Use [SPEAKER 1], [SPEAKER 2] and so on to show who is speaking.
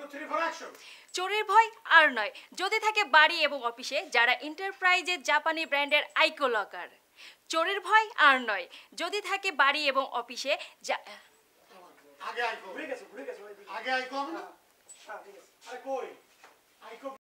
[SPEAKER 1] চোরের ভয় আর নয় যদি থাকে বাড়ি এবং অফিসে যারা এন্টারপ্রাইজের জাপানি ব্র্যান্ডের আইকো লকার। চোরের ভয় আর নয় যদি থাকে বাড়ি এবং অফিসে
[SPEAKER 2] আগে আইকো